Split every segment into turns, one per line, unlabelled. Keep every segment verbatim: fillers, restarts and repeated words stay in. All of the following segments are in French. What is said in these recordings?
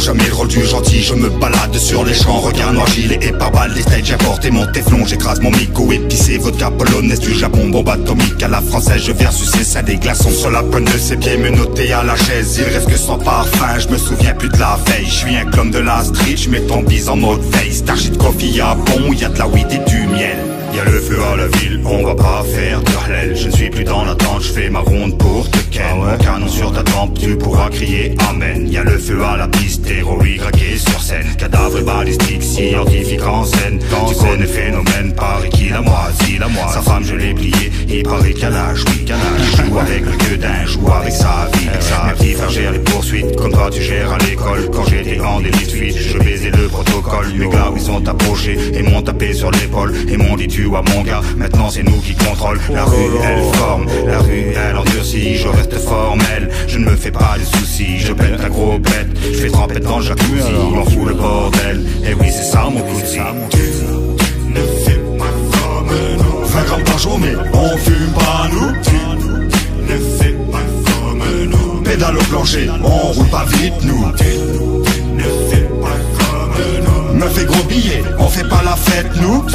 jamais le rôle du gentil. Je me balade sur les champs, regard noir, gilet et pare-balles. Les stages, j'apporte mon téflon, j'écrase mon mico épicé. Vodka polonaise du Japon, bombe atomique à la française. Je verse sucer ça des glaçons sur la peine de ses pieds, menotté à la chaise. Il reste que sans parfum, je me souviens plus de la veille. Je suis un clone de la street, je mets ton bise en mode veille. Starship coffee, y'a bon, y'a de la weed et du miel. Y'a le feu à la ville, on va pas faire de halal. Je ne suis plus dans l'attente, je fais ma ronde pour te ken. Ah ouais. Mon canon sur ta tempe, tu pourras crier amen. Y'a le feu à la piste, héroïque raqué sur scène. Cadavre balistique, scientifique en scène. Dans tu connais phénomène, paraît qu'il a moisi la moi. Sa femme je l'ai plié, il paraît qu'elle a joui. Il joue avec le gueudin, joue avec sa vie. Mes petits frères gèrent les poursuites, comme toi tu gères à l'école. Quand j'étais en délit de fuite, je baisais le protocole. Mes gars ils sont approchés et m'ont tapé sur l'épaule. Et m'ont dit tu vois mon gars, maintenant c'est nous qui contrôlons. La rue elle forme, la rue elle endurcit. Je reste formel, je ne me fais pas de soucis. Je pète un gros bête, je fais tremper dans le jacuzzi. On fout le bordel, et oui c'est ça mon cousin.
Ne fais pas comme nous.
vingt grammes par jour mais on fume pas nous.
Ne fais pas comme nous.
Pédale au plancher, on roule pas vite nous.
Ne fais pas comme nous.
Me fais gros billets, on fait pas la fête nous.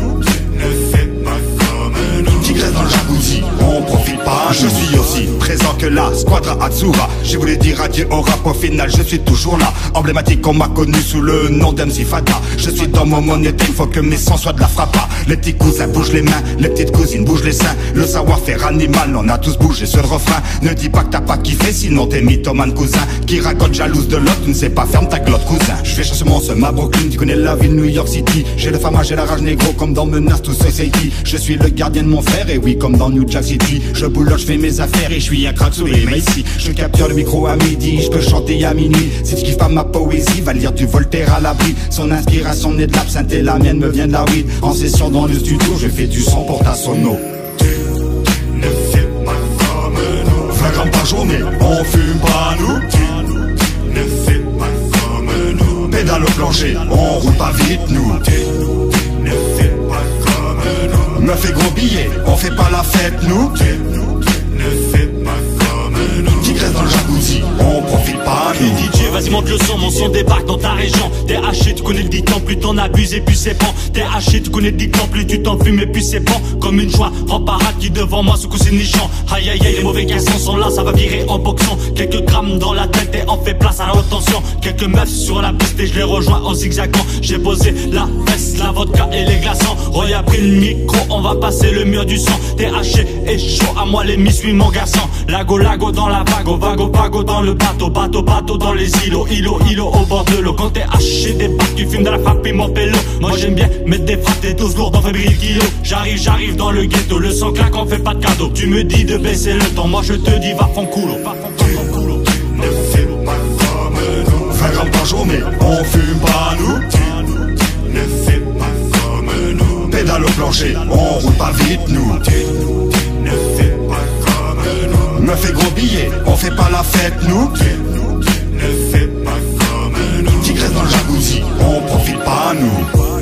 Ne fais pas comme nous.
Tigresse dans le jacuzzi, on profite pas. Je suis aussi présent que la Squadra Atsura. J'ai voulu dire adieu au rap, au final je suis toujours là. Emblématique, on m'a connu sous le nom d'M C Fata. Je suis dans mon monétique, faut que mes sons soient de la frappa. Les petits cousins bougent les mains, les petites cousines bougent les seins. Le savoir-faire animal, on a tous bougé sur le refrain. Ne dis pas que t'as pas kiffé, sinon t'es mythomane cousin. Qui raconte jalouse de l'autre, tu ne sais pas, ferme ta glotte cousin. Je vais chercher mon seum à Brooklyn, tu connais la ville New York City. J'ai le fama, j'ai la rage négro comme dans Menace to Society. Je suis le gardien de mon frère, et oui comme dans New Jack City. Je boulotte, je fais mes affaires et je suis un crack sous les mains ici. Je capture le micro à midi, je peux chanter à minuit. Si tu kiffes pas ma poésie, va lire du Voltaire à l'abri. Son inspiration naît de l'absinthe et la mienne me vient de la weed. En session dans le studio, je fais du son pour ta sono.
Ne fais pas comme nous.
vingt grammes par jour mais on fume pas nous.
Ne fais pas comme nous.
Pédale au plancher, on roule pas vite nous.
Ne fais pas comme nous.
Me fais gros billets, on fait pas la fête nous.
Ne fais pas comme nous.
Tigresse dans le jacuzzi, on profite pas nous.
D J vas-y monte le son, mon son débarque dans ta région. T'es haché, tu connais le dicton, plus t'en abuses et plus c'est bon. T'es haché, tu connais le dicton, plus tu t'en fumes et plus c'est bon. Comme une joie, en parade qui devant moi, ce coup c'est nichon. Aïe aïe aïe, les mauvais garçons sont là, ça va virer en boxon. Quelques grammes dans la tête et on fait place à la haute tension. Quelques meufs sur la piste et je les rejoins en zigzagant. J'ai posé la veste, la vodka et les glaçons. Roy a pris le micro, on va passer le mur du son. T'es haché et chaud, à moi les miss, oui mon garçon. Lago lago dans la vague, vago vago dans le bateau, bateau bateau dans les îlots, îlots îlots au bord de l'eau. Quand t'es haché des bacs, tu fumes de la frappe et mon pélo. Moi j'aime bien mettre des frappes, des doses lourdes, on fait briller le kilo. J'arrive, j'arrive dans le ghetto, le sang claque, on fait pas de cadeau. Tu me dis de baisser le temps, moi je te dis va fond coulo, va fond coulo.
Ne fais pas comme nous.
vingt grammes par jour mais on fume pas nous.
Ne fais pas comme nous.
Pédale au plancher, on roule pas vite nous.
Ne fais pas comme nous.
Me fais gros billets, on fait pas la fête nous.
Ne fais pas comme nous.
Tigresse dans le jacuzzi, on profite pas nous.